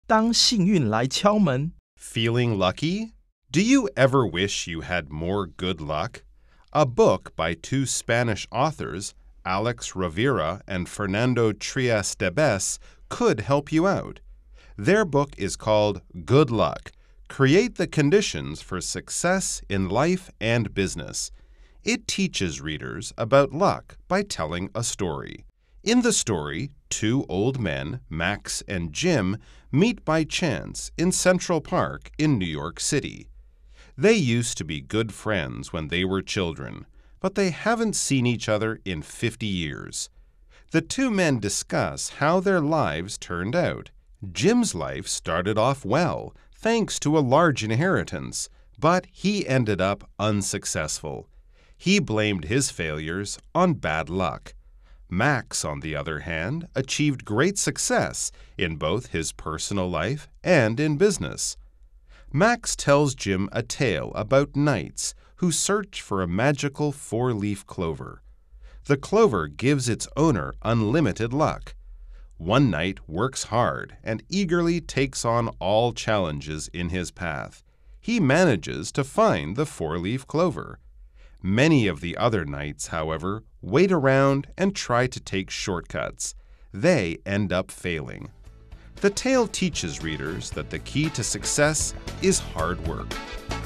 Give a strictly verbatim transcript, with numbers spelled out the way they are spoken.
当幸运来敲门 Feeling lucky? Do you ever wish you had more good luck? A book by two Spanish authors, Alex Rivera and Fernando Trias de Bes, could help you out. Their book is called Good Luck: Create the Conditions for Success in Life and Business. It teaches readers about luck by telling a story. In the story, two old men, Max and Jim, meet by chance in Central Park in New York City. They used to be good friends when they were children, but they haven't seen each other in fifty years. The two men discuss how their lives turned out. Jim's life started off well, thanks to a large inheritance, but he ended up unsuccessful. He blamed his failures on bad luck. Max, on the other hand, achieved great success in both his personal life and in business. Max tells Jim a tale about knights who search for a magical four-leaf clover. The clover gives its owner unlimited luck. One knight works hard and eagerly takes on all challenges in his path. He manages to find the four-leaf clover. Many of the other knights, however, wait around and try to take shortcuts. They end up failing. The tale teaches readers that the key to success is hard work.